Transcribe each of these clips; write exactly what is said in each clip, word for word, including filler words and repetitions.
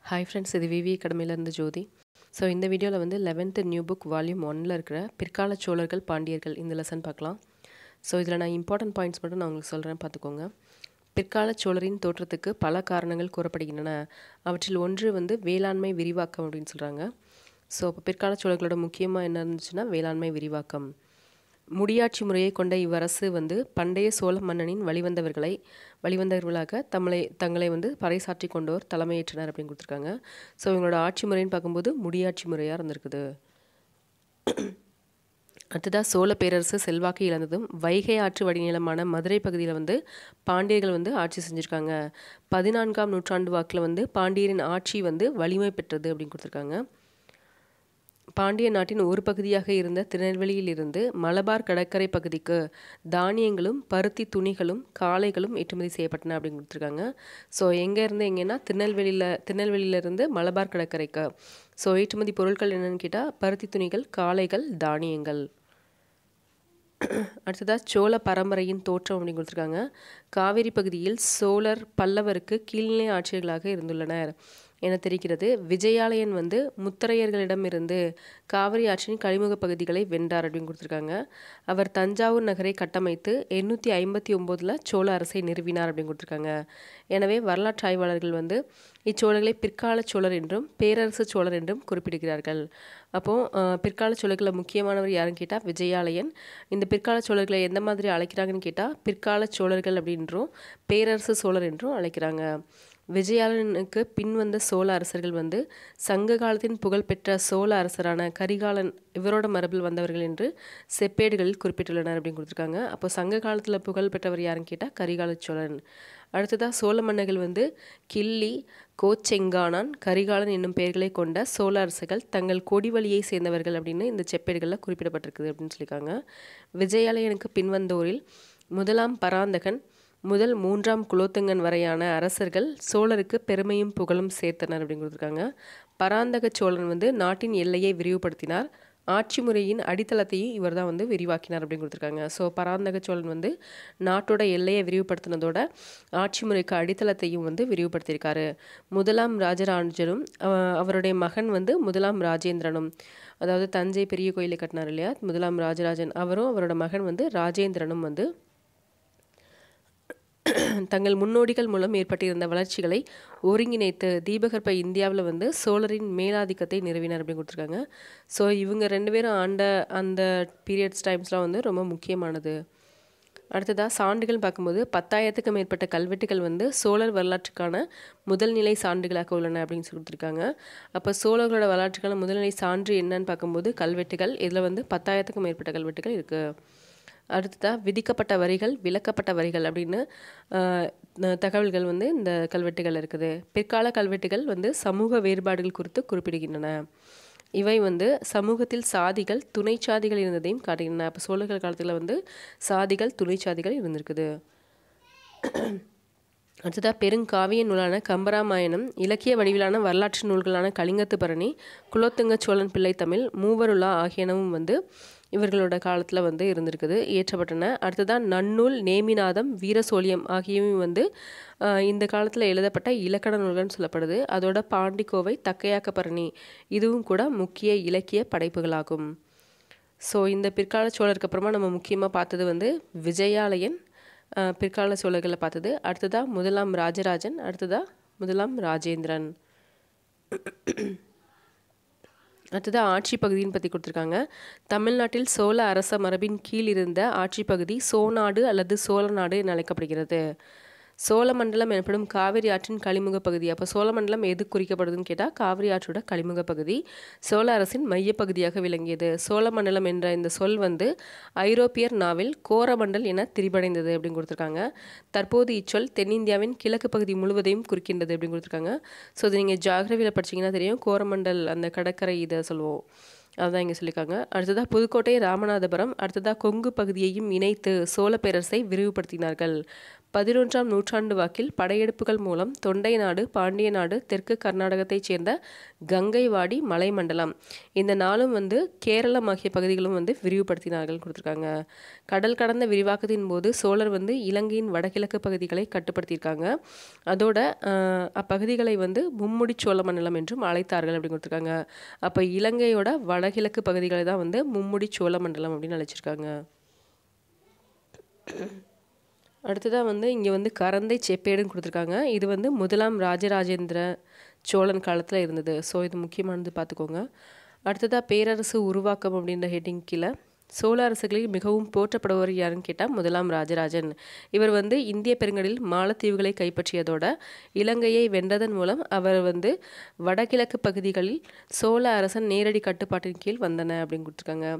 Hi friends, இது விவி அகாடமியிலேருந்து ஜோதி. So இந்த வீடியோவில் வந்து லெவன்த்து நியூ புக் வால்யூம் ஒன்னில் இருக்கிற பிற்கால சோழர்கள் பாண்டியர்கள் இந்த லெசன் பார்க்கலாம். ஸோ இதில் நான் இம்பார்ட்டன்ட் பாயிண்ட்ஸ் மட்டும் நான் உங்களுக்கு சொல்கிறேன், பார்த்துக்கோங்க. பிற்கால சோழரின் தோற்றத்துக்கு பல காரணங்கள் கூறப்படுகின்றன. அவற்றில் ஒன்று வந்து வேளாண்மை விரிவாக்கம் அப்படின்னு சொல்கிறாங்க. ஸோ இப்போ பிற்கால சோழர்களோட முக்கியமாக என்ன இருந்துச்சுன்னா வேளாண்மை விரிவாக்கம். முடியாட்சி முறையை கொண்ட இவ்வரசு வந்து பண்டைய சோழ மன்னனின் வழிவந்தவர்களை வழிவந்தவர்களாக தம்ளை தங்களை வந்து பறைசாற்றி கொண்டோர் தலைமையேற்றனர் அப்படின்னு கொடுத்துருக்காங்க. ஸோ இவங்களோட ஆட்சி முறைன்னு பார்க்கும்போது முடியாட்சி முறையாக இருந்திருக்குது. அடுத்ததாக சோழ பேரரசு செல்வாக்கு இழந்ததும் வைகை ஆற்று வடிநிலமான மதுரை பகுதியில் வந்து பாண்டியர்கள் வந்து ஆட்சி செஞ்சுருக்காங்க. பதினான்காம் நூற்றாண்டு வாக்கில் வந்து பாண்டியரின் ஆட்சி வந்து வலிமை பெற்றது அப்படின்னு கொடுத்துருக்காங்க. பாண்டிய நாட்டின் ஒரு பகுதியாக இருந்த திருநெல்வேலியிலிருந்து மலபார் கடற்கரை பகுதிக்கு தானியங்களும் பருத்தி துணிகளும் காளைகளும் ஏற்றுமதி செய்யப்பட்டன அப்படின்னு கொடுத்துருக்காங்க. ஸோ எங்கே இருந்து எங்கன்னா திருநெல்வேலியில் திருநெல்வேலியிலேருந்து மலபார் கடற்கரைக்கு. ஸோ ஏற்றுமதி பொருட்கள் என்னென்னு கேட்டால் பருத்தி துணிகள், காளைகள், தானியங்கள். அடுத்ததாக சோழ பரம்பரையின் தோற்றம் அப்படின்னு கொடுத்துருக்காங்க. காவிரி பகுதியில் சோழர் பல்லவருக்கு கீழ்நிலை ஆட்சியர்களாக இருந்துள்ளனர் என தெரிகிறது. விஜயாலயன் வந்து முத்தரையர்களிடமிருந்து காவிரி ஆற்றின் கழிமுக பகுதிகளை வென்றார் அப்படின்னு கொடுத்துருக்காங்க. அவர் தஞ்சாவூர் நகரை கட்டமைத்து எண்ணூற்றி ஐம்பத்தி ஒம்போதில் சோழ அரசை நிறுவினார் அப்படின்னு கொடுத்துருக்காங்க. எனவே வரலாற்று ஆய்வாளர்கள் வந்து இச்சோழர்களை பிற்கால சோழர் என்றும் பேரரசு சோழர் என்றும் குறிப்பிடுகிறார்கள். அப்போது பிற்கால சோழர்களில் முக்கியமானவர் யாருன்னு கேட்டால் விஜயாலயன். இந்த பிற்கால சோழர்களை எந்த மாதிரி அழைக்கிறாங்கன்னு கேட்டால் பிற்கால சோழர்கள் அப்படின்றும் பேரரசு சோழர் என்றும் அழைக்கிறாங்க. விஜயாலயனுக்கு பின் வந்த சோழ அரசர்கள் வந்து சங்க காலத்தின் புகழ்பெற்ற சோழ அரசரான கரிகாலன் இவரோட மரபில் வந்தவர்கள் என்று செப்பேடுகளில் குறிப்பிட்டுள்ளனர் அப்படின்னு கொடுத்துருக்காங்க. அப்போ சங்க காலத்தில் புகழ் பெற்றவர் யாருன்னு கேட்டால் கரிகால சோழன். அடுத்ததாக சோழ மன்னர்கள் வந்து கிள்ளி, கோச்செங்கானான், கரிகாலன் என்னும் பெயர்களை கொண்ட சோழ அரசர்கள் தங்கள் கொடி வழியை சேர்ந்தவர்கள் அப்படின்னு இந்த செப்பேடுகளில் குறிப்பிடப்பட்டிருக்குது அப்படின்னு சொல்லியிருக்காங்க. விஜயாலயனுக்கு பின்வந்தோரில் முதலாம் பராந்தகன் முதல் மூன்றாம் குலோத்துங்கன் வரையான அரசர்கள் சோழருக்கு பெருமையும் புகழும் சேர்த்தனர் அப்படின்னு கொடுத்துருக்காங்க. பராந்தக சோழன் வந்து நாட்டின் எல்லையை விரிவுபடுத்தினார். ஆட்சி முறையின் அடித்தளத்தையும் இவர் தான் வந்து விரிவாக்கினார் அப்படின்னு கொடுத்துருக்காங்க. ஸோ பராந்தக சோழன் வந்து நாட்டோட எல்லையை விரிவுபடுத்தினதோட ஆட்சி முறைக்கு அடித்தளத்தையும் வந்து விரிவுபடுத்தியிருக்காரு. முதலாம் ராஜராஜனும் அவருடைய மகன் வந்து முதலாம் ராஜேந்திரனும், அதாவது தஞ்சை பெரிய கோயிலை கட்டினார் இல்லையா முதலாம் ராஜராஜன், அவரும் அவரோட மகன் வந்து ராஜேந்திரனும் வந்து தங்கள் முன்னோடிகள் மூலம் ஏற்பட்டிருந்த வளர்ச்சிகளை ஒருங்கிணைத்து தீபகற்ப இந்தியாவில் வந்து சோழரின் மேலாதிக்கத்தை நிறுவினார் அப்படின்னு கொடுத்துருக்காங்க. ஸோ இவங்க ரெண்டு பேரும் ஆண்ட அந்த பீரியட்ஸ் டைம்ஸ்லாம் வந்து ரொம்ப முக்கியமானது. அடுத்ததாக சான்றுகள் பார்க்கும்போது பத்தாயிரத்துக்கும் மேற்பட்ட கல்வெட்டுகள் வந்து சோழர் வரலாற்றுக்கான முதல்நிலை சான்றுகளாக உள்ளன அப்படின்னு சொல்லி கொடுத்துருக்காங்க. அப்போ சோழர்களோட வரலாற்றுக்கான முதல்நிலை சான்று என்னன்னு பார்க்கும்போது கல்வெட்டுகள். இதில் வந்து பத்தாயிரத்துக்கும் மேற்பட்ட கல்வெட்டுகள் இருக்குது. அடுத்ததாக விதிக்கப்பட்ட வரிகள், விலக்கப்பட்ட வரிகள் அப்படின்னு தகவல்கள் வந்து இந்த கல்வெட்டுகள் இருக்குது. பிற்கால கல்வெட்டுகள் வந்து சமூக வேறுபாடுகள் குறித்து குறிப்பிடுகின்றன. இவை வந்து சமூகத்தில் சாதிகள், துணை சாதிகள் இருந்ததையும் காட்டுகின்றன. அப்போ சோழர்கள் காலத்தில் வந்து சாதிகள், துணை சாதிகள் இருந்திருக்குது. அடுத்ததாக பெருங்காவிய நூலான கம்பராமாயணம், இலக்கிய வடிவிலான வரலாற்று நூல்களான கலிங்கத்து பரணி, குலோத்துங்க சோழன் பிள்ளை தமிழ், மூவருலா ஆகியனவும் வந்து இவர்களோட காலத்தில் வந்து இருந்திருக்குது, இயற்றப்பட்டன. அடுத்ததான் நன்னூல், நேமிநாதம், வீரசோழியம் ஆகியவை வந்து இந்த காலத்தில் எழுதப்பட்ட இலக்கண நூல்கள்னு சொல்லப்படுது. அதோட பாண்டிக்கோவை, தக்கையாக்க பரணி இதுவும் கூட முக்கிய இலக்கிய படைப்புகளாகும். ஸோ இந்த பிற்கால சோழருக்கு அப்புறமா நம்ம முக்கியமாக பார்த்தது வந்து விஜயாலயன், பிற்கால சோழர்களை பார்த்தது. அடுத்ததாக முதலாம் ராஜராஜன், அடுத்ததாக முதலாம் ராஜேந்திரன். அடுத்ததாக ஆட்சி பகுதின்னு பற்றி கொடுத்துருக்காங்க. தமிழ்நாட்டில் சோழ அரச மரபின் கீழ் இருந்த ஆட்சி பகுதி சோநாடு அல்லது சோழநாடு என அழைக்கப்படுகிறது. சோழ மண்டலம் எனப்படும் காவிரி ஆற்றின் கழிமுக பகுதி. அப்போ சோழ மண்டலம் எது குறிக்கப்படுதுன்னு கேட்டால் காவிரி ஆற்றோட கழிமுக பகுதி சோழ அரசின் மையப்பகுதியாக விளங்கியது. சோழ மண்டலம் என்ற இந்த சொல் வந்து ஐரோப்பியர் நாவில் கோரமண்டல் என திரிபடைந்தது அப்படின்னு கொடுத்துருக்காங்க. தற்போது இச்சொல் தென்னிந்தியாவின் கிழக்கு பகுதி முழுவதையும் குறிக்கின்றது அப்படின்னு கொடுத்துருக்காங்க. ஸோ இது நீங்கள் ஜாகிரபியில் படிச்சிங்கன்னா தெரியும், கோரமண்டல் அந்த கடற்கரை இதை சொல்லுவோம், அதுதான் இங்கே சொல்லியிருக்காங்க. அடுத்ததாக புதுக்கோட்டை, ராமநாதபுரம், அடுத்ததாக கொங்கு பகுதியையும் இணைத்து சோழ பேரரசை விரிவுபடுத்தினார்கள். பதினொன்றாம் நூற்றாண்டு வாக்கில் படையெடுப்புகள் மூலம் தொண்டை நாடு, பாண்டிய நாடு, தெற்கு கர்நாடகத்தைச் சேர்ந்த கங்கைவாடி மலைமண்டலம் இந்த நாளும் வந்து கேரளம் ஆகிய பகுதிகளும் வந்து விரிவுபடுத்தினார்கள் கொடுத்துருக்காங்க. கடல் கடந்த விரிவாக்கத்தின் போது சோழர் வந்து இலங்கையின் வடகிழக்கு பகுதிகளை கட்டுப்படுத்தியிருக்காங்க. அதோட அப்பகுதிகளை வந்து மும்முடி சோழ மண்டலம் என்றும் அழைத்தார்கள் அப்படின்னு கொடுத்துருக்காங்க. அப்போ இலங்கையோட வடகிழக்கு பகுதிகளை தான் வந்து மும்முடி சோழ மண்டலம் அப்படின்னு அழைச்சிருக்காங்க. அடுத்ததாக வந்து இங்கே வந்து கரந்தை செப்பேடுன்னு கொடுத்துருக்காங்க. இது வந்து முதலாம் ராஜராஜேந்திர சோழன் காலத்தில் இருந்தது. ஸோ இது முக்கியமானது பார்த்துக்கோங்க. அடுத்ததாக பேரரசு உருவாக்கம் அப்படின்ற ஹெட்டிங் கீழே சோழ அரசுகளில் மிகவும் போற்றப்படுவர் யாருன்னு கேட்டால் முதலாம் ராஜராஜன். இவர் வந்து இந்திய பெருங்கடலில் மாலத்தீவுகளை கைப்பற்றியதோட இலங்கையை வென்றதன் மூலம் அவர் வந்து வடகிழக்கு பகுதிகளில் சோழ அரசன் நேரடி கட்டுப்பாட்டின் கீழ் வந்தன அப்படின்னு கொடுத்துருக்காங்க.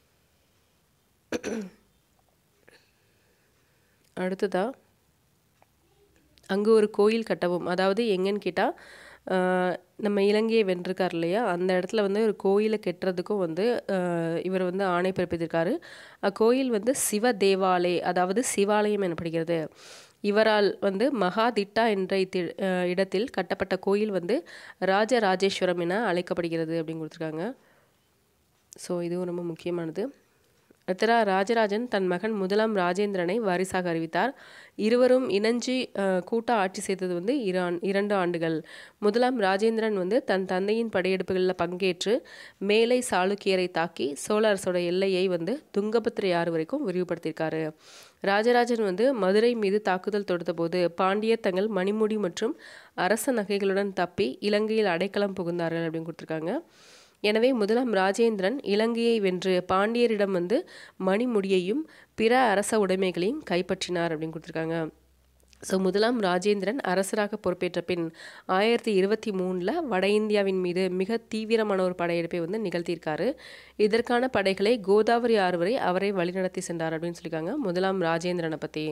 அடுத்ததா அங்கே ஒரு கோயில் கட்டவும், அதாவது எங்கன்னு கேட்டால் நம்ம இலங்கையை வென்றிருக்கார் இல்லையா, அந்த இடத்துல வந்து ஒரு கோயிலை கட்டுறதுக்கும் வந்து இவர் வந்து ஆணை பிறப்பித்திருக்காரு. அக்கோயில் வந்து சிவ தேவாலய, அதாவது சிவாலயம் எனப்படுகிறது. இவரால் வந்து மகாதிட்டா என்ற இடத்தில் கட்டப்பட்ட கோயில் வந்து ராஜராஜேஸ்வரம் என அழைக்கப்படுகிறது அப்படின்னு கொடுத்துருக்காங்க. ஸோ இதுவும் ரொம்ப முக்கியமானது. அடுத்ததா ராஜராஜன் தன் மகன் முதலாம் ராஜேந்திரனை வாரிசாக அறிவித்தார். இருவரும் இணைஞ்சு கூட்ட ஆட்சி செய்தது வந்து இரான் இரண்டு ஆண்டுகள். முதலாம் ராஜேந்திரன் வந்து தன் தந்தையின் படையெடுப்புகளில் பங்கேற்று மேலை சாளுக்கியரை தாக்கி சோழ அரசோட எல்லையை வந்து துங்கபத்திரை ஆறு வரைக்கும் விரிவுபடுத்தியிருக்காரு. ராஜராஜன் வந்து மதுரை மீது தாக்குதல் தொடுத்த போது பாண்டியர் தங்கள் மணிமுடி மற்றும் அரச நகைகளுடன் தப்பி இலங்கையில் அடைக்கலம் புகுந்தார்கள் அப்படின்னு கொடுத்துருக்காங்க. எனவே முதலாம் ராஜேந்திரன் இலங்கையை வென்று பாண்டியரிடம் வந்து மணிமுடியையும் பிற அரச உடைமைகளையும் கைப்பற்றினார் அப்படின்னு கொடுத்துருக்காங்க. ஸோ முதலாம் ராஜேந்திரன் அரசராக பொறுப்பேற்ற பின் ஆயிரத்தி இருபத்தி மூணில் வட இந்தியாவின் மீது மிக தீவிரமான ஒரு படையெடுப்பை வந்து நிகழ்த்தியிருக்காரு. இதற்கான படைகளை கோதாவரி ஆறு வரை அவரை வழிநடத்தி சென்றார் அப்படின்னு சொல்லியிருக்காங்க முதலாம் ராஜேந்திரனை பற்றி.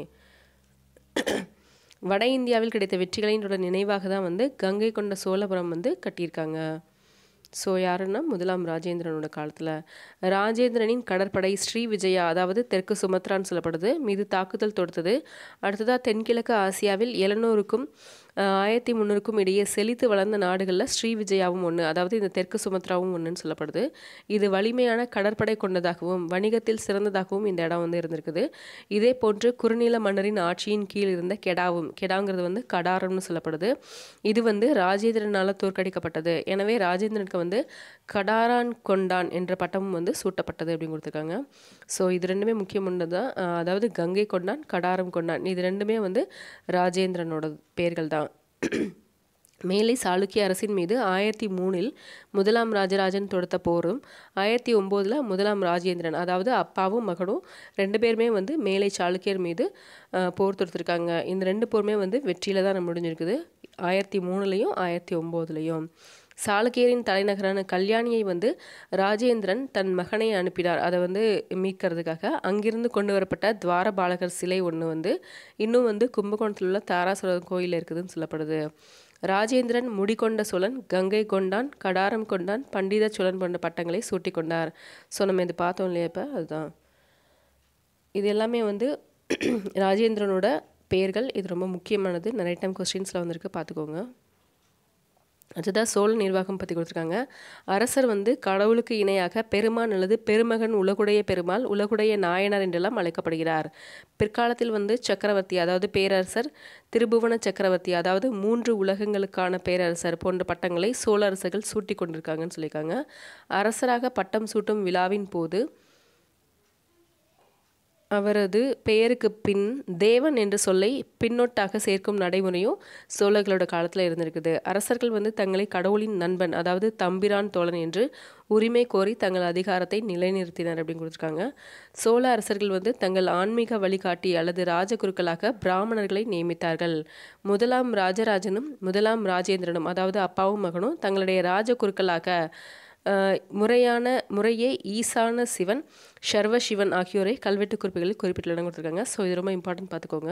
வட இந்தியாவில் கிடைத்த வெற்றிகளினோட நினைவாக தான் வந்து கங்கை கொண்ட சோழபுரம் வந்து கட்டியிருக்காங்க. ஸோ யாருன்னா முதலாம் ராஜேந்திரனோட காலத்தில் ராஜேந்திரனின் கடற்படை ஸ்ரீ விஜயா, அதாவது தெற்கு சுமத்ரான்னு சொல்லப்படுது, மீது தாக்குதல் தொடுத்தது. அடுத்ததாக தென்கிழக்கு ஆசியாவில் எழுநூறுக்கும் ஆயிரத்தி முந்நூறுக்கும் இடையே செழித்து வளர்ந்த நாடுகளில் ஸ்ரீ விஜயாவும் ஒன்று, அதாவது இந்த தெற்கு சுமத்ராவும் ஒன்றுன்னு சொல்லப்படுது. இது வலிமையான கடற்படை கொண்டதாகவும் வணிகத்தில் சிறந்ததாகவும் இந்த இடம் வந்து இருந்திருக்குது. இதே போன்று குறுநில மன்னரின் ஆட்சியின் கீழ் இருந்த கெடாவும், கெடாங்கிறது வந்து கடாரம்னு சொல்லப்படுது. இது வந்து ராஜேந்திரனால் தோற்கடிக்கப்பட்டது. எனவே ராஜேந்திரனுக்கு வந்து கடாரான் கொண்டான் என்ற பட்டமும் வந்து சூட்டப்பட்டது அப்படின்னு கொடுத்துருக்காங்க. ஸோ இது ரெண்டுமே முக்கியமானது தான். அதாவது கங்கை கொண்டான், கடாரம் கொண்டான், இது ரெண்டுமே வந்து ராஜேந்திரனோட பெயர்கள் தான். மேலை சாளுக்கிய அரசின் மீது ஆயிரத்தி மூணில் முதலாம் ராஜராஜன் தொடுத்த போரும் ஆயிரத்தி ஒம்போதில் முதலாம் ராஜேந்திரன், அதாவது அப்பாவும் மகனும் ரெண்டு பேருமே வந்து மேலை சாளுக்கியர் மீது போர் தொடுத்திருக்காங்க. இந்த ரெண்டு போருமே வந்து வெற்றியில் தான் முடிஞ்சிருக்குது, ஆயிரத்தி மூணுலேயும் ஆயிரத்தி ஒம்போதுலேயும். சாளுக்கியரின் தலைநகரான கல்யாணியை வந்து ராஜேந்திரன் தன் மகனை அனுப்பினார், அதை வந்து மீட்கிறதுக்காக. அங்கிருந்து கொண்டு வரப்பட்ட துவாரபாலகர் சிலை ஒன்று வந்து இன்னும் வந்து கும்பகோணத்தில் உள்ள தாராசுரம் கோயிலில் இருக்குதுன்னு சொல்லப்படுது. ராஜேந்திரன் முடிகொண்ட சோழன், கங்கை கொண்டான், கடாரம் கொண்டான், பண்டித சோழன் போன்ற பட்டங்களை சூட்டி கொண்டார். ஸோ நம்ம இது பார்த்தோம் இல்லையா, இப்போ அதுதான் இது எல்லாமே வந்து ராஜேந்திரனோட பெயர்கள். இது ரொம்ப முக்கியமானது, நிறைய டைம் கொஸ்டின்ஸில் வந்திருக்கு, பார்த்துக்கோங்க. அதுதான் சோழ நிர்வாகம் பற்றி கொடுத்துருக்காங்க. அரசர் வந்து கடவுளுக்கு இணையாக பெருமான் அல்லது பெருமகன், உலகுடைய பெருமாள், உலகுடைய நாயனார் என்றெல்லாம் அழைக்கப்படுகிறார். பிற்காலத்தில் வந்து சக்கரவர்த்தி, அதாவது பேரரசர், திருபுவன சக்கரவர்த்தி, அதாவது மூன்று உலகங்களுக்கான பேரரசர் போன்ற பட்டங்களை சோழ அரசர்கள் சூட்டி கொண்டிருக்காங்கன்னு சொல்லியிருக்காங்க. அரசராக பட்டம் சூட்டும் விழாவின் போது அவரது பெயருக்கு பின் தேவன் என்ற சொல்லை பின்னொட்டாக சேர்க்கும் நடைமுறையும் சோழர்களோட காலத்தில் இருந்திருக்குது. அரசர்கள் வந்து தங்களை கடவுளின் நண்பன், அதாவது தம்பிரான் தோழன் என்று உரிமை கோரி தங்கள் அதிகாரத்தை நிலைநிறுத்தினர் அப்படின்னு கொடுத்துருக்காங்க. சோழ அரசர்கள் வந்து தங்கள் ஆன்மீக வழிகாட்டி அல்லது ராஜகுருக்களாக பிராமணர்களை நியமித்தார்கள். முதலாம் ராஜராஜனும் முதலாம் ராஜேந்திரனும், அதாவது அப்பாவும் மகனும், தங்களுடைய ராஜகுருக்களாக முறையான முறையே ஈசான சிவன், சர்வ சிவன் ஆகியோரை கல்வெட்டு குறிப்புகளில் குறிப்பிட்டுள்ள கொடுத்துருக்காங்க. ஸோ இது ரொம்ப இம்பார்ட்டன்ட், பார்த்துக்கோங்க.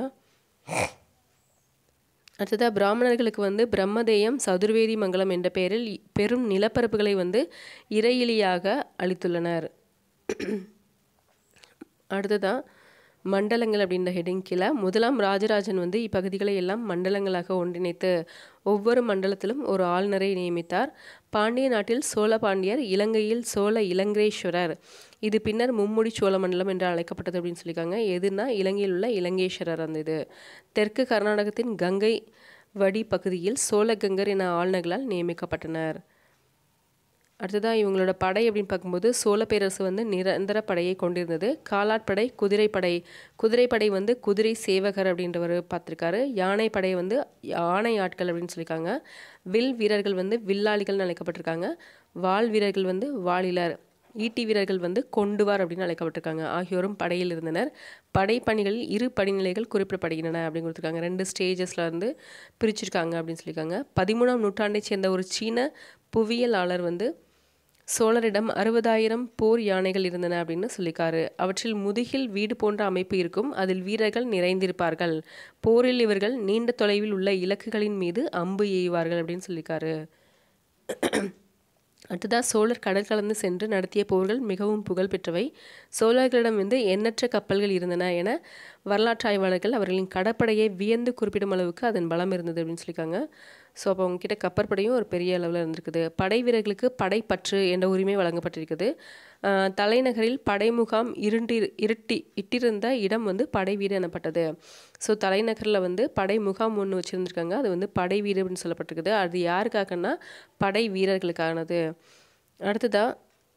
அடுத்ததாக பிராமணர்களுக்கு வந்து பிரம்மதேயம், சதுர்வேதி மங்கலம் என்ற பெயரில் பெரும் நிலப்பரப்புகளை வந்து இறையிலியாக அளித்துள்ளனர். அடுத்ததாக மண்டலங்கள் அப்படின்ற ஹெட்டிங் கீழே முதலாம் ராஜராஜன் வந்து இப்பகுதிகளை எல்லாம் மண்டலங்களாக ஒன்றிணைத்து ஒவ்வொரு மண்டலத்திலும் ஒரு ஆளுநரை நியமித்தார். பாண்டிய நாட்டில் சோழ பாண்டியர், இலங்கையில் சோழ இலங்கேஸ்வரர், இது பின்னர் மும்முடி சோழ மண்டலம் என்று அழைக்கப்பட்டது அப்படின்னு சொல்லியிருக்காங்க. எதுனா இலங்கையில் உள்ள இலங்கேஸ்வரர் அந்த இது. தெற்கு கர்நாடகத்தின் கங்கை வடி பகுதியில் சோழகங்கர் என ஆளுநர்களால் நியமிக்கப்பட்டனர். அடுத்ததாக இவங்களோட படை அப்படின்னு பார்க்கும்போது சோழ பேரரசு வந்து நிரந்தர படையை கொண்டிருந்தது. காலாட்படை, குதிரைப்படை. குதிரைப்படை வந்து குதிரை சேவகர் அப்படின்றவர் பார்த்துருக்காரு. யானை படை வந்து யானை ஆட்கள் அப்படின்னு சொல்லியிருக்காங்க. வில் வீரர்கள் வந்து வில்லாளிகள்னு அழைக்கப்பட்டிருக்காங்க. வாள் வீரர்கள் வந்து வாளிலர். ஈட்டி வீரர்கள் வந்து கொண்டுவார் அப்படின்னு அழைக்கப்பட்டிருக்காங்க. ஆகியோரும் படையில் இருந்தனர். படைப்பணிகளில் இரு படிநிலைகள் குறிப்பிடப்படுகின்றன அப்படின்னு கொடுத்துருக்காங்க. ரெண்டு ஸ்டேஜஸில் வந்து பிரிச்சிருக்காங்க அப்படின்னு சொல்லியிருக்காங்க. பதிமூணாம் நூற்றாண்டை சேர்ந்த ஒரு சீன புவியியலாளர் வந்து சோழரிடம் அறுபதாயிரம் போர் யானைகள் இருந்தன அப்படின்னு சொல்லியிருக்காரு. அவற்றில் முதுகில் வீடு போன்ற அமைப்பு இருக்கும். அதில் வீரர்கள் நிறைந்திருப்பார்கள். போரில் இவர்கள் நீண்ட தொலைவில் உள்ள இலக்குகளின் மீது அம்பு எய்வார்கள் அப்படின்னு சொல்லியிருக்காரு. அடுத்ததாக சோழர் கடல் கலந்து சென்று நடத்திய போர்கள் மிகவும் புகழ் பெற்றவை. சோழர்களிடம் வந்து எண்ணற்ற கப்பல்கள் இருந்தன என வரலாற்று ஆய்வாளர்கள் அவர்களின் கடற்படையை வியந்து குறிப்பிடும் அளவுக்கு அதன் பலம் இருந்தது அப்படின்னு சொல்லியிருக்காங்க. ஸோ அப்போ அவங்ககிட்ட கப்பற்படையும் ஒரு பெரிய அளவில் இருந்திருக்குது. படை வீரர்களுக்கு படைப்பற்று என்ற உரிமை வழங்கப்பட்டிருக்குது. தலைநகரில் படைமுகாம் இருண்டி இருட்டி இட்டிருந்த இடம் வந்து படை வீடு எனப்பட்டது. ஸோ தலைநகரில் வந்து படை முகாம் ஒன்று வச்சுருந்துருக்காங்க. அது வந்து படை வீடு அப்படின்னு சொல்லப்பட்டிருக்குது. அது யாருக்காகனா படை வீரர்களுக்கானது. அடுத்ததாக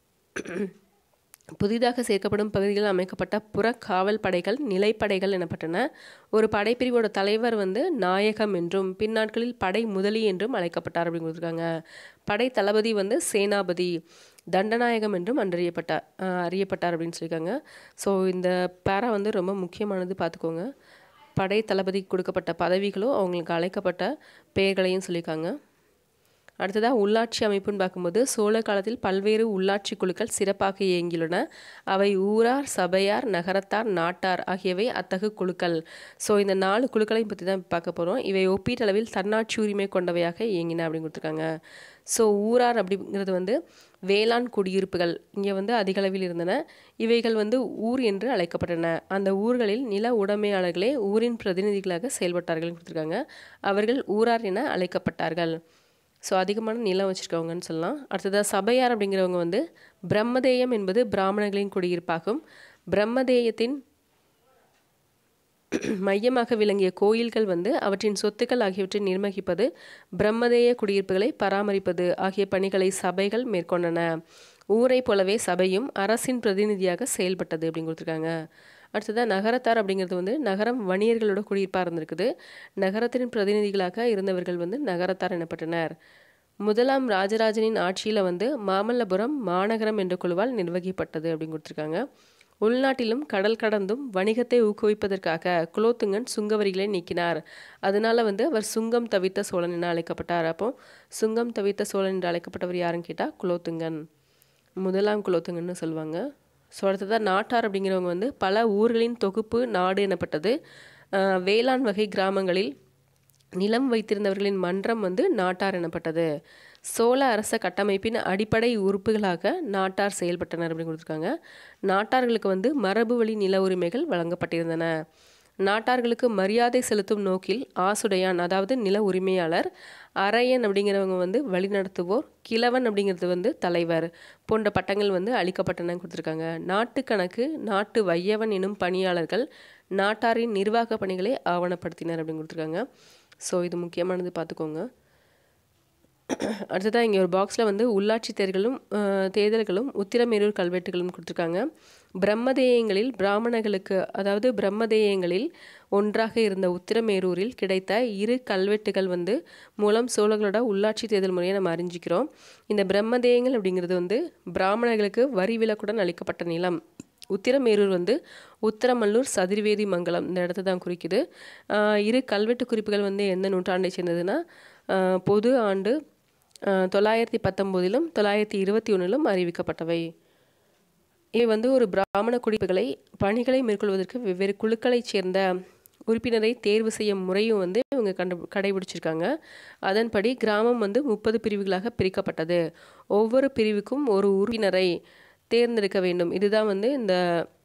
புதிதாக சேர்க்கப்படும் பகுதிகளில் அமைக்கப்பட்ட புற காவல் படைகள் நிலைப்படைகள் எனப்பட்டன. ஒரு படைப்பிரிவோட தலைவர் வந்து நாயகம் என்றும் பின்னாட்களில் படை முதலி என்றும் அழைக்கப்பட்டார் அப்படின்னு கொடுத்துருக்காங்க. படை தளபதி வந்து சேனாபதி, தண்டநாயகம் என்றும் அன்றறியப்பட்டார் அறியப்பட்டார் அப்படின்னு சொல்லியிருக்காங்க. ஸோ இந்த பேரா வந்து ரொம்ப முக்கியமானது, பார்த்துக்கோங்க. படை தளபதி கொடுக்கப்பட்ட பதவிகளும் அவங்களுக்கு அழைக்கப்பட்ட பெயர்களையும் சொல்லியிருக்காங்க. அடுத்ததாக உள்ளாட்சி அமைப்புன்னு பார்க்கும்போது சோழ காலத்தில் பல்வேறு உள்ளாட்சி குழுக்கள் சிறப்பாக இயங்கியுள்ளன. அவை ஊரார், சபையார், நகரத்தார், நாட்டார் ஆகியவை அத்தகு குழுக்கள். ஸோ இந்த நாலு குழுக்களையும் பற்றி தான் பார்க்க போகிறோம். இவை ஒப்பீட்டளவில் தன்னாட்சி உரிமை கொண்டவையாக இயங்கின அப்படின்னு கொடுத்துருக்காங்க. ஸோ ஊரார் அப்படிங்கிறது வந்து வேளாண் குடியிருப்புகள் இங்கே வந்து அதிகளவில் இருந்தன. இவைகள் வந்து ஊர் என்று அழைக்கப்பட்டன. அந்த ஊர்களில் நில உடைமையாளர்களே ஊரின் பிரதிநிதிகளாக செயல்பட்டார்கள் கொடுத்துருக்காங்க. அவர்கள் ஊரார் என அழைக்கப்பட்டார்கள். ஸோ அதிகமான நிலம் வச்சுருக்கவங்கன்னு சொல்லலாம். அடுத்ததாக சபையார் அப்படிங்கிறவங்க வந்து பிரம்மதேயம் என்பது பிராமணர்களின் குடியிருப்பாகும். பிரம்மதேயத்தின் மையமாக விளங்கிய கோயில்கள் வந்து அவற்றின் சொத்துக்கள் ஆகியவற்றை நிர்வகிப்பது, பிரம்மதேய குடியிருப்புகளை பராமரிப்பது ஆகிய பணிகளை சபைகள் மேற்கொண்டன. ஊரை போலவே சபையும் அரசின் பிரதிநிதியாக செயல்பட்டது அப்படின்னு கொடுத்துருக்காங்க. அடுத்ததாக நகரத்தார் அப்படிங்கிறது வந்து நகரம் வணிகர்களோட குடியிருப்பாக இருந்திருக்குது. நகரத்தின் பிரதிநிதிகளாக இருந்தவர்கள் வந்து நகரத்தார் எனப்பட்டனர். முதலாம் ராஜராஜனின் ஆட்சியில் வந்து மாமல்லபுரம் மாநகரம் என்ற குழுவால் நிர்வகிக்கப்பட்டது அப்படின்னு கொடுத்துருக்காங்க. உள்நாட்டிலும் கடல் கடந்தும் வணிகத்தை ஊக்குவிப்பதற்காக குலோத்துங்கன் சுங்கவரிகளை நீக்கினார். அதனால வந்து அவர் சுங்கம் தவிர்த்த சோழன் என அழைக்கப்பட்டார். அப்போ சுங்கம் தவிர்த்த சோழன் என்று அழைக்கப்பட்டவர் யாருன்னு கேட்டால் குலோத்துங்கன், முதலாம் குலோத்துங்கன்னு சொல்லுவாங்க. ஸோ அடுத்ததாக நாட்டார் அப்படிங்கிறவங்க வந்து பல ஊர்களின் தொகுப்பு நாடு எனப்பட்டது. வேளாண் வகை கிராமங்களில் நிலம் வைத்திருந்தவர்களின் மன்றம் வந்து நாட்டார் எனப்பட்டது. சோழ அரச கட்டமைப்பின் அடிப்படை உறுப்புகளாக நாட்டார் செயல்பட்டனர் அப்படின்னு கொடுத்துருக்காங்க. நாட்டார்களுக்கு வந்து மரபு வழி நில உரிமைகள் வழங்கப்பட்டிருந்தன. நாட்டார்களுக்கு மரியாதை செலுத்தும் நோக்கில் ஆசுடையான் அதாவது நில உரிமையாளர், அரையன் அப்படிங்கிறவங்க வந்து வழிநடத்துவோர், கிழவன் அப்படிங்கிறது வந்து தலைவர் போன்ற பட்டங்கள் வந்து அளிக்கப்பட்டன கொடுத்துருக்காங்க. நாட்டு கணக்கு, நாட்டு வையவன் எனும் பணியாளர்கள் நாட்டாரின் நிர்வாக பணிகளை ஆவணப்படுத்தினர் அப்படின்னு கொடுத்துருக்காங்க. ஸோ இது முக்கியமானது, பார்த்துக்கோங்க. அடுத்ததாக இங்கே ஒரு பாக்ஸில் வந்து உள்ளாட்சி தேர்தலும் தேர்தல்களும் உத்திரமேரூர் கல்வெட்டுகளும் கொடுத்துருக்காங்க. பிரம்மதேயங்களில் பிராமணர்களுக்கு அதாவது பிரம்மதேயங்களில் ஒன்றாக இருந்த உத்திரமேரூரில் கிடைத்த இரு கல்வெட்டுகள் வந்து மூலம் சோழர்களோட உள்ளாட்சி தேர்தல் முறையை நம்ம அறிஞ்சிக்கிறோம். இந்த பிரம்மதேயங்கள் அப்படிங்கிறது வந்து பிராமணர்களுக்கு வரி விலக்குடன் அளிக்கப்பட்ட நிலம். உத்திரமேரூர் வந்து உத்திரமல்லூர், சதிர்வேதி மங்கலம் இந்த இடத்த தான் குறிக்குது. இரு கல்வெட்டு குறிப்புகள் வந்து எந்த நூற்றாண்டை சேர்ந்ததுன்னா பொது ஆண்டு தொள்ளாயிரத்தி பத்தொம்போதிலும் தொள்ளாயிரத்தி இருபத்தி ஒன்றிலும் அறிவிக்கப்பட்டவை. இவை வந்து ஒரு பிராமண குடிப்புகளை பணிகளை மேற்கொள்வதற்கு வெவ்வேறு குழுக்களைச் சேர்ந்த உறுப்பினரை தேர்வு செய்யும் முறையும் வந்து இவங்க கண்டு கடைபிடிச்சிருக்காங்க. அதன்படி கிராமம் வந்து முப்பது பிரிவுகளாக பிரிக்கப்பட்டது. ஒவ்வொரு பிரிவுக்கும் ஒரு உறுப்பினரை தேர்ந்தெடுக்க வேண்டும். இதுதான் வந்து இந்த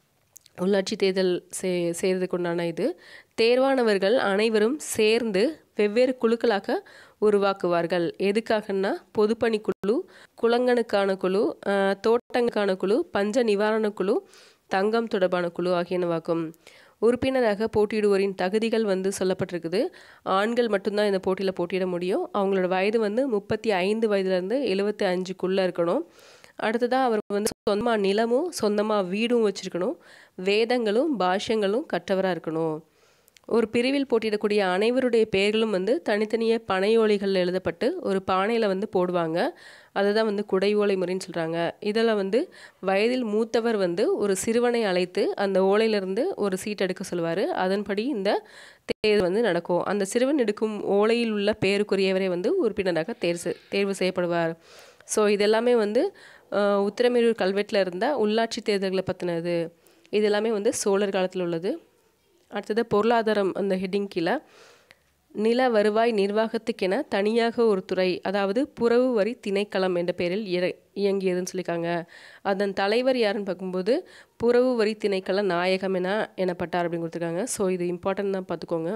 உள்ளாட்சி தேர்தல் சே செய்கிறதுக்கு உண்டான இது. தேர்வானவர்கள் அனைவரும் சேர்ந்து வெவ்வேறு குழுக்களாக உருவாக்குவார்கள். எதுக்காகன்னா பொதுப்பணிக்குழு, குளங்களுக்கான குழு, தோட்டங்களுக்கான குழு, பஞ்ச நிவாரண குழு, தங்கம் தொடர்பான குழு ஆகியனவாகும். உறுப்பினராக போட்டியிடுவோரின் தகுதிகள் வந்து சொல்லப்பட்டிருக்குது. ஆண்கள் மட்டும்தான் இந்த போட்டியில் போட்டியிட முடியும். அவங்களோட வயது வந்து முப்பத்தி ஐந்து வயதுலேருந்து எழுபத்தி அஞ்சுக்குள்ளே இருக்கணும். அடுத்ததாக அவர் வந்து சொந்தமாக நிலமும் சொந்தமாக வீடும் வச்சுருக்கணும். வேதங்களும் பாஷ்யங்களும் கற்றவராக இருக்கணும். ஒரு பிரிவில் போட்டியிடக்கூடிய அனைவருடைய பெயர்களும் வந்து தனித்தனியாக பனையோலைகளில் எழுதப்பட்டு ஒரு பானையில் வந்து போடுவாங்க. அதுதான் வந்து குடை ஓலை முறைன்னு சொல்கிறாங்க. இதில் வந்து வயதில் மூத்தவர் வந்து ஒரு சிறுவனை அழைத்து அந்த ஓலையிலிருந்து ஒரு சீட் எடுக்க சொல்லுவார். அதன்படி இந்த தேர்வு வந்து நடக்கும். அந்த சிறுவன் எடுக்கும் ஓலையில் உள்ள பெயருக்குரியவரை வந்து உறுப்பினராக தேர்வு தேர்வு செய்யப்படுவார். ஸோ இதெல்லாமே வந்து உத்திரமேரூர் கல்வெட்டில் இருந்த உள்ளாட்சி தேர்தல்களை பற்றினது. இது எல்லாமே வந்து சோழர் காலத்தில் உள்ளது. அடுத்தது பொருளாதாரம் அந்த ஹெட்டிங் கீழே நில வருவாய் நிர்வாகத்துக்கென தனியாக ஒரு துறை, அதாவது புறவு வரி திணைக்களம் என்ற பெயரில் இயங்கியதுன்னு சொல்லியிருக்காங்க. அதன் தலைவர் யாருன்னு பார்க்கும்போது புறவு வரி திணைக்கள நாயகம் என எனப்பட்டார் அப்படின்னு கொடுத்துருக்காங்க. ஸோ இது இம்பார்ட்டன்ட் தான், பார்த்துக்கோங்க.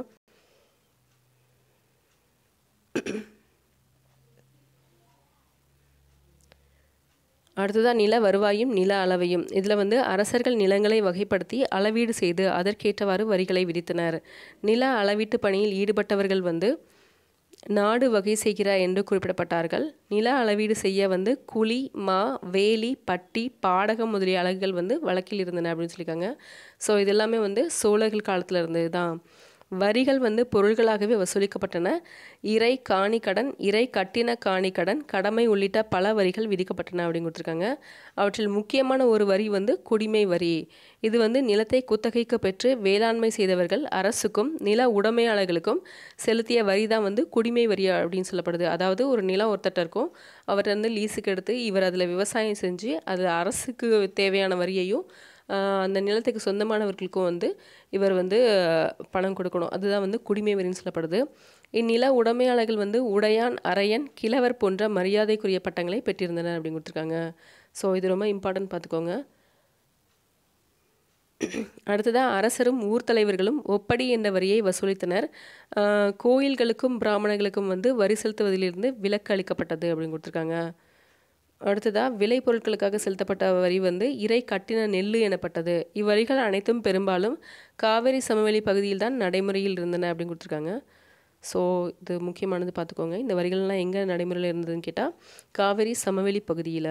அடுத்ததாக நில வருவாயும் நில அளவையும். இதில் வந்து அரசர்கள் நிலங்களை வகைப்படுத்தி அளவீடு செய்து அதற்கேற்றவாறு வரிகளை விதித்தனர். நில அளவீட்டு பணியில் ஈடுபட்டவர்கள் வந்து நாடு வகை செய்கிறார் என்று குறிப்பிடப்பட்டார்கள். நில அளவீடு செய்ய வந்து குழி, மா, வேலி, பட்டி, பாடகம் முதலிய அலகுகள் வந்து வழக்கில் இருந்தன அப்படின்னு சொல்லியிருக்காங்க. ஸோ இது எல்லாமே வந்து சோழர்கள் காலத்தில் இருந்தது தான். வரிகள் வந்து பொருள்களாகவே வசூலிக்கப்பட்டன. இறை காணி கடன், இறை கட்டின காணி கடன், கடமை உள்ளிட்ட பல வரிகள் விதிக்கப்பட்டன அப்படின்னு கொடுத்துருக்காங்க. அவற்றில் முக்கியமான ஒரு வரி வந்து குடிமை வரி. இது வந்து நிலத்தை குத்தகைக்கு பெற்று வேளாண்மை செய்தவர்கள் அரசுக்கும் நில உடைமையாளர்களுக்கும் செலுத்திய வரி தான் வந்து குடிமை வரி அப்படின்னு சொல்லப்படுது. அதாவது ஒரு நிலம் ஒருத்தட்ட இருக்கும், அவர் வந்து லீஸுக்கு எடுத்து இவர் அதில் விவசாயம் செஞ்சு அதில் அரசுக்கு தேவையான வரியையும் அந்த நிலத்துக்கு சொந்தமானவர்களுக்கும் வந்து இவர் வந்து பணம் கொடுக்கணும். அதுதான் வந்து குடிமை வரின்னு சொல்லப்படுது. இந்நில உடைமையாளர்கள் வந்து உடையான், அரையன், கிழவர் போன்ற மரியாதைக்குரிய பட்டங்களை பெற்றிருந்தனர் அப்படின்னு கொடுத்துருக்காங்க. ஸோ இது ரொம்ப இம்பார்ட்டன்ட், பார்த்துக்கோங்க. அடுத்ததாக அரசரும் ஊர் தலைவர்களும் ஒப்படி என்ற வரியை வசூலித்தனர். கோயில்களுக்கும் பிராமணர்களுக்கும் வந்து வரி செலுத்துவதிலிருந்து விலக்கு அளிக்கப்பட்டது அப்படின்னு கொடுத்துருக்காங்க. அடுத்ததாக விளை பொருட்களுக்காக செலுத்தப்பட்ட வரி வந்து இறை கட்டின நெல் எனப்பட்டது. இவ்வரிகள் அனைத்தும் பெரும்பாலும் காவிரி சமவெளி பகுதியில் தான் நடைமுறையில் இருந்தன அப்படின்னு கொடுத்துருக்காங்க. ஸோ இது முக்கியமானது, பார்த்துக்கோங்க. இந்த வரிகள்லாம் எங்கே நடைமுறையில் இருந்ததுன்னு கேட்டால் காவிரி சமவெளி பகுதியில்.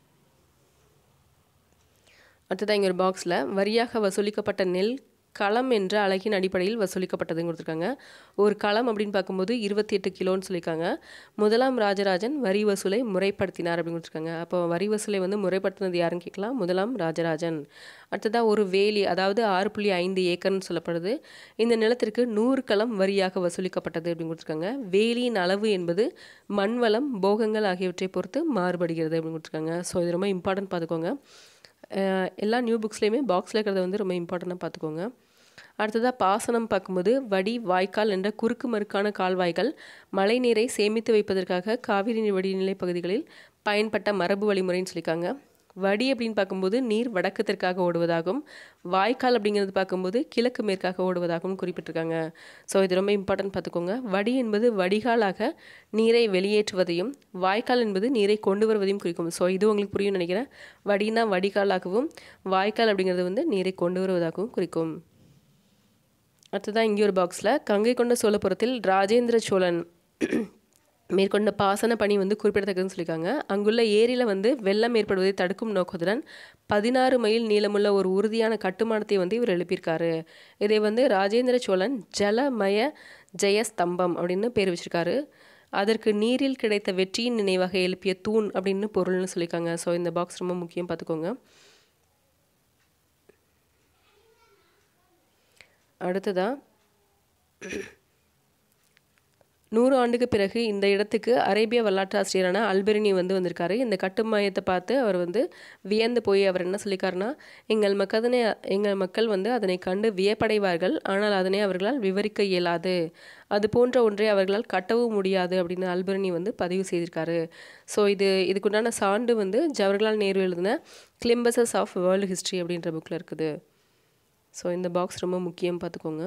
அடுத்ததாக இங்கே ஒரு பாக்ஸில் வரியாக வசூலிக்கப்பட்ட நெல் களம் என்ற அலகின் அடிப்படையில் வசூலிக்கப்பட்டதுன்னு கொடுத்துருக்காங்க. ஒரு களம் அப்படின்னு பார்க்கும்போது இருபத்தி எட்டு கிலோன்னு சொல்லியிருக்காங்க. முதலாம் ராஜராஜன் வரி வசூலை முறைப்படுத்தினார் அப்படின்னு கொடுத்துருக்காங்க. அப்போ வரி வசூலை வந்து முறைப்படுத்தினது யாருன்னு கேட்கலாம், முதலாம் ராஜராஜன். அடுத்ததாக ஒரு வேலி, அதாவது ஆறு புள்ளி ஐந்து ஏக்கர்னு சொல்லப்படுது. இந்த நிலத்திற்கு நூறு களம் வரியாக வசூலிக்கப்பட்டது அப்படின்னு கொடுத்துருக்காங்க. வேலியின் அளவு என்பது மண்வளம், போகங்கள் ஆகியவற்றை பொறுத்து மாறுபடுகிறது அப்படின்னு கொடுத்துருக்காங்க. ஸோ இது ரொம்ப இம்பார்ட்டன்ட், பார்த்துக்கோங்க. எல்லா நியூ புக்ஸ்லேயுமே பாக்ஸில் இருக்கிறத வந்து ரொம்ப இம்பார்ட்டண்ட்டாக பார்த்துக்கோங்க. அடுத்ததாக பாசனம் பார்க்கும்போது வடி, வாய்க்கால் என்ற குறுக்கு மறுக்கான கால்வாய்கள் மழை நீரை சேமித்து வைப்பதற்காக காவிரி வடிநிலை பகுதிகளில் பயன்பட்ட மரபு வழிமுறைன்னு சொல்லியிருக்காங்க. வடி அப்படின்னு பார்க்கும்போது நீர் வடக்கு தெற்காக ஓடுவதாகவும், வாய்க்கால் அப்படிங்கிறது பார்க்கும்போது கிழக்கு மேற்காக ஓடுவதாகவும் குறிப்பிட்டிருக்காங்க. ஸோ இது ரொம்ப இம்பார்ட்டன்ட், பார்த்துக்கோங்க. வடி என்பது வடிகாலாக நீரை வெளியேற்றுவதையும், வாய்க்கால் என்பது நீரை கொண்டு வருவதையும் குறிக்கும். ஸோ இது உங்களுக்கு புரியும் நினைக்கிறேன். வடினா வடிகாலாகவும், வாய்க்கால் அப்படிங்கிறது வந்து நீரை கொண்டு வருவதாகவும் குறிக்கும். அடுத்ததான் இங்கே ஒரு பாக்ஸில் கங்கை கொண்ட சோழபுரத்தில் ராஜேந்திர சோழன் மேற்கொண்ட பாசன பணி வந்து குறிப்பிடத்தக்கதுன்னு சொல்லியிருக்காங்க. அங்குள்ள ஏரியில் வந்து வெள்ளம் ஏற்படுவதை தடுக்கும் நோக்கத்துடன் பதினாறு மைல் நீளமுள்ள ஒரு உறுதியான கட்டுமானத்தை வந்து இவர் எழுப்பியிருக்காரு. இதை வந்து ராஜேந்திர சோழன் ஜலமய ஜெயஸ்தம்பம் அப்படின்னு பேர் வச்சிருக்காரு. அதற்கு நீரில் கிடைத்த வெற்றியின் நினைவாக எழுப்பிய தூண் அப்படின்னு பொருள்னு சொல்லியிருக்காங்க. ஸோ இந்த பாக்ஸ் ரொம்ப முக்கியம், பார்த்துக்கோங்க. அடுத்ததா நூறு ஆண்டுக்கு பிறகு இந்த இடத்துக்கு அரேபிய வரலாற்றாசிரியரான அல்பெரினி வந்து வந்திருக்காரு. இந்த கட்டுமாயத்தை பார்த்து அவர் வந்து வியந்து போய் அவர் என்ன சொல்லியிருக்காருன்னா, எங்கள் மக்கதனை எங்கள் மக்கள் வந்து அதனை கண்டு வியப்படைவார்கள், ஆனால் அதனை அவர்களால் விவரிக்க இயலாது, அது போன்ற ஒன்றை அவர்களால் கட்டவும் முடியாது அப்படின்னு அல்பெரினி வந்து பதிவு செய்திருக்காரு. ஸோ இது இதுக்குண்டான சான்று வந்து ஜவஹர்லால் நேரு எழுதின கிளிம்பஸஸ் ஆஃப் வேர்ல்டு ஹிஸ்ட்ரி அப்படின்ற புக்கில் இருக்குது. ஸோ இந்த பாக்ஸ் ரொம்ப முக்கியம், பார்த்துக்கோங்க.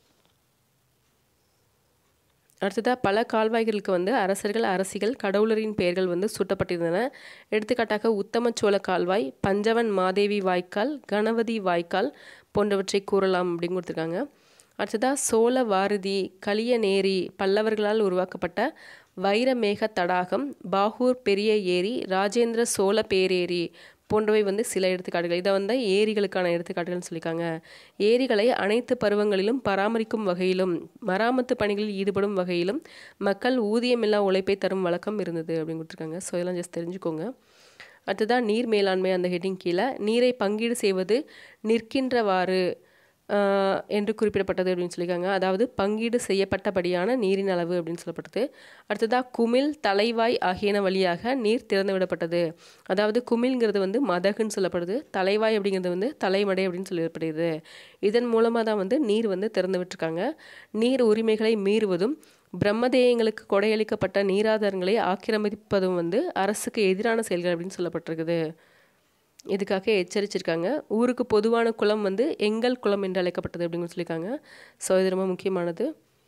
அடுத்ததாக பல கால்வாய்களுக்கு வந்து அரசர்கள் அரசிகள் கடவுளரின் பெயர்கள் வந்து சூட்டப்பட்டிருந்தன. எடுத்துக்காட்டாக உத்தம சோழ கால்வாய், பஞ்சவன் மாதேவி வாய்க்கால், கணபதி வாய்க்கால் போன்றவற்றை கூறலாம் அப்படின்னு கொடுத்துருக்காங்க. அடுத்ததாக சோழ வாரதி, கலியநேரி பல்லவர்களால் உருவாக்கப்பட்ட வைரமேக தடாகம், பாகூர் பெரிய ஏரி, ராஜேந்திர சோழ பேரேரி போன்றவை வந்து சில எடுத்துக்காட்டுகள். இதை வந்து ஏரிகளுக்கான எடுத்துக்காட்டுகள்னு சொல்லியிருக்காங்க. ஏரிகளை அனைத்து பருவங்களிலும் பராமரிக்கும் வகையிலும் மராமத்து பணிகளில் ஈடுபடும் வகையிலும் மக்கள் ஊதியமில்லா உழைப்பை தரும் வழக்கம் இருந்தது அப்படின்னு கொடுத்துருக்காங்க. ஸோ இதெல்லாம் ஜஸ்ட் தெரிஞ்சுக்கோங்க. அடுத்ததான் நீர் மேலாண்மை, அந்த ஹெட்டிங் கீழே நீரை பங்கீடு செய்வது நிற்கின்றவாறு என்று குறிப்பிடப்பட்டது அப்படின்னு சொல்லியிருக்காங்க. அதாவது பங்கீடு செய்யப்பட்டபடியான நீரின் அளவு அப்படின்னு சொல்லப்பட்டது. அடுத்ததாக குமிழ், தலைவாய் ஆகியன வழியாக நீர் திறந்து விடப்பட்டது. அதாவது குமிழ்ங்கிறது வந்து மதகுன்னு சொல்லப்படுது, தலைவாய் அப்படிங்கிறது வந்து தலைமடை அப்படின்னு சொல்லப்படுது. இதன் மூலமாக தான் வந்து நீர் வந்து திறந்து விட்டுருக்காங்க. நீர் உரிமைகளை மீறுவதும் பிரம்மதேயங்களுக்கு கொடையளிக்கப்பட்ட நீராதாரங்களை ஆக்கிரமிப்பதும் வந்து அரசுக்கு எதிரான செயல்கள் அப்படின்னு சொல்லப்பட்டிருக்குது. இதுக்காக எச்சரிச்சிருக்காங்க. ஊருக்கு பொதுவான குளம் வந்து எங்கள் குளம் என்று அழைக்கப்பட்டது அப்படின்னு சொல்லியிருக்காங்க. ஸோ இது ரொம்ப முக்கியமானது.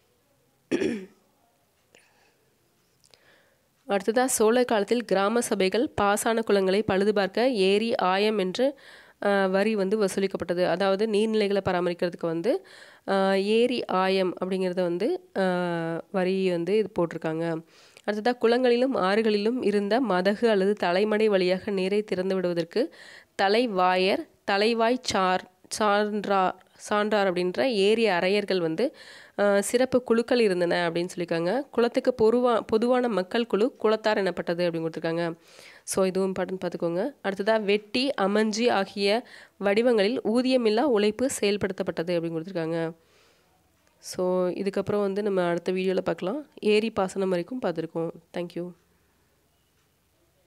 அடுத்ததாக சோழ காலத்தில் கிராம சபைகள் பாசான குளங்களை பழுது பார்க்க ஏரி ஆயம் என்று வரி வந்து வசூலிக்கப்பட்டது. அதாவது நீர்நிலைகளை பராமரிக்கிறதுக்கு வந்து ஏரி ஆயம் அப்படிங்கிறத வந்து வரி வந்து இது போட்டிருக்காங்க. அடுத்ததாக குளங்களிலும் ஆறுகளிலும் இருந்த மதகு அல்லது தலைமடை வழியாக நீரை திறந்து விடுவதற்கு தலைவாயர், தலைவாய் சார் சான்றார் சான்றார் அப்படின்ற ஏரி அரையர்கள் வந்து சிறப்பு குழுக்கள் இருந்தன அப்படின்னு சொல்லியிருக்காங்க. குளத்துக்கு பொதுவா பொதுவான மக்கள் குழு குளத்தார் எனப்பட்டது அப்படின்னு கொடுத்துருக்காங்க. ஸோ இதுவும் இம்பார்ட்டன்ட் பார்த்துக்கோங்க. அடுத்ததாக வெட்டி, அமஞ்சி ஆகிய வடிவங்களில் ஊதியமில்லா உழைப்பு செயல்படுத்தப்பட்டது அப்படின்னு கொடுத்துருக்காங்க. ஸோ இதுக்கப்புறம் வந்து நம்ம அடுத்த வீடியோவில் பார்க்கலாம். ஏரி பாசனம் வரைக்கும் பார்த்துருக்கோம். தேங்க்யூ.